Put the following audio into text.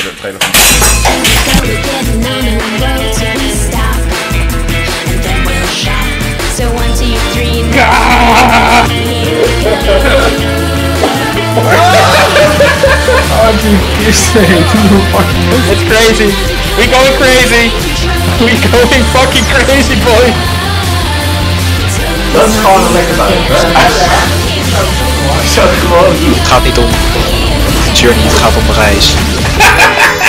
ga je nog een... It's crazy. We going crazy. We going fucking crazy, boy. Dat is gewoon een lekker buik, hè? Zo gewoon. Het gaat niet om de journey, het gaat om de reis.